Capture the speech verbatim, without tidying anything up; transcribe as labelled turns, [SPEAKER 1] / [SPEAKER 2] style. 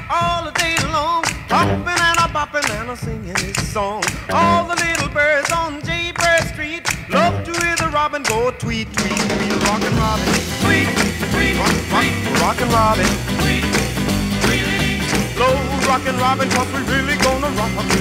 [SPEAKER 1] all the day long, hopping and a bopping and a singing his song. All the little birds on Jaybird Street love to hear the robin go tweet, tweet, tweet. Rockin' Robin, tweet, tweet, rock, rock, rockin' Robin, tweet, tweet. Low rockin' Robin, 'cause we really gonna rock.